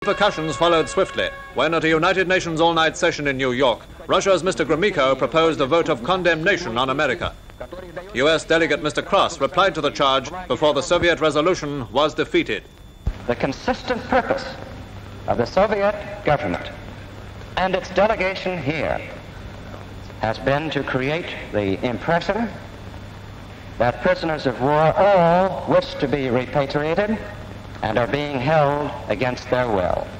Repercussions followed swiftly when, at a United Nations all-night session in New York, Russia's Mr. GROMYKO proposed a vote of condemnation on America. U.S. Delegate Mr. Cross replied to the charge before the Soviet resolution was defeated. The consistent purpose of the Soviet government and its delegation here has been to create the impression that prisoners of war all wish to be repatriated and are being held against their will.